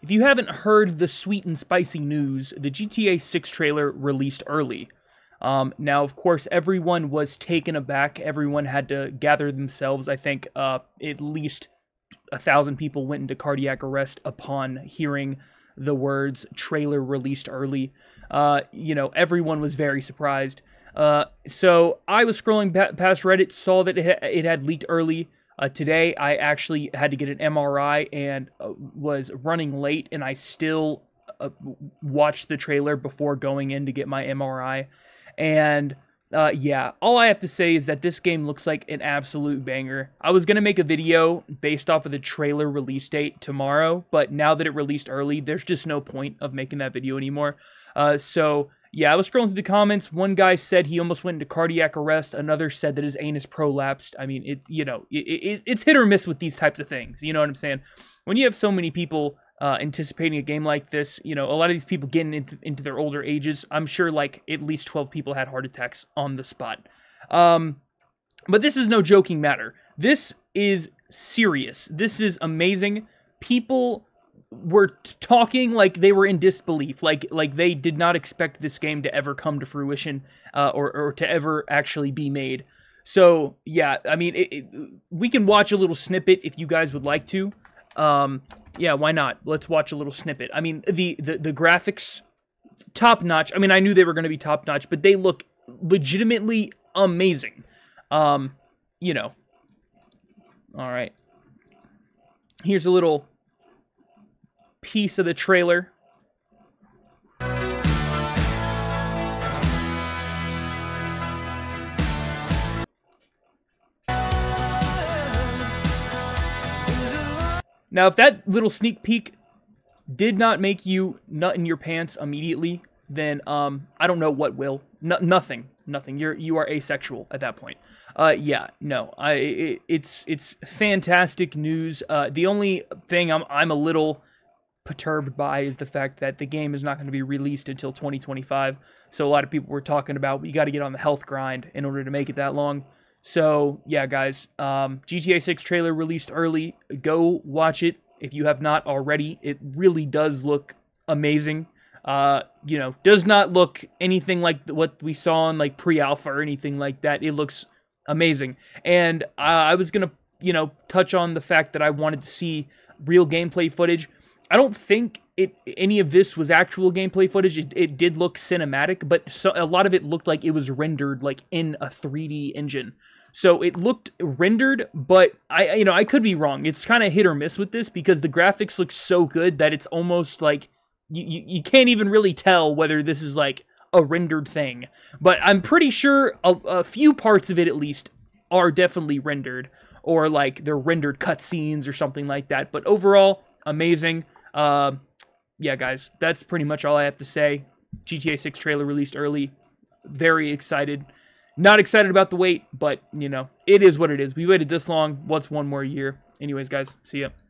if you haven't heard the sweet and spicy news, the GTA 6 trailer released early. Now, of course, everyone was taken aback. Everyone had to gather themselves. I think at least 1,000 people went into cardiac arrest upon hearing the words trailer released early. You know, everyone was very surprised. So I was scrolling past Reddit, saw that it had leaked early. Today, I actually had to get an MRI and was running late, and I still watched the trailer before going in to get my MRI. And yeah, all I have to say is that this game looks like an absolute banger. I was going to make a video based off of the trailer release date tomorrow, but now that it released early, there's just no point of making that video anymore. So yeah, I was scrolling through the comments. One guy said he almost went into cardiac arrest. Another said that his anus prolapsed. I mean, it's hit or miss with these types of things. You know what I'm saying? When you have so many people anticipating a game like this, you know, a lot of these people getting into their older ages, I'm sure like at least 12 people had heart attacks on the spot. But this is no joking matter. This is serious. This is amazing. People were talking like they were in disbelief, like they did not expect this game to ever come to fruition, or to ever actually be made. So yeah, I mean, we can watch a little snippet if you guys would like to. Yeah, why not? Let's watch a little snippet. I mean, the graphics, top notch. I mean, I knew they were going to be top notch, but they look legitimately amazing. You know. All right. Here's a little piece of the trailer. Now, if that little sneak peek did not make you nut in your pants immediately, then I don't know what will. Nothing. You are asexual at that point. Yeah, no. It's fantastic news. The only thing I'm a little perturbed by is the fact that the game is not going to be released until 2025. So a lot of people were talking about, you got to get on the health grind in order to make it that long. So yeah, guys, GTA 6 trailer released early. Go watch it if you have not already. It really does look amazing. You know, does not look anything like what we saw in like pre-alpha or anything like that. It looks amazing. And I was gonna, you know, touch on the fact that I wanted to see real gameplay footage. I don't think any of this was actual gameplay footage. It did look cinematic, but a lot of it looked like it was rendered like in a 3D engine. So it looked rendered, but I could be wrong. It's kind of hit or miss with this because the graphics look so good that it's almost like you can't even really tell whether this is like a rendered thing. But I'm pretty sure a few parts of it at least are definitely rendered, or like they're rendered cutscenes or something like that. But overall, amazing. Yeah, guys, that's pretty much all I have to say. GTA 6 trailer released early. Very excited. Not excited about the wait, but, you know, it is what it is. We waited this long. What's one more year? Anyways, guys, see ya.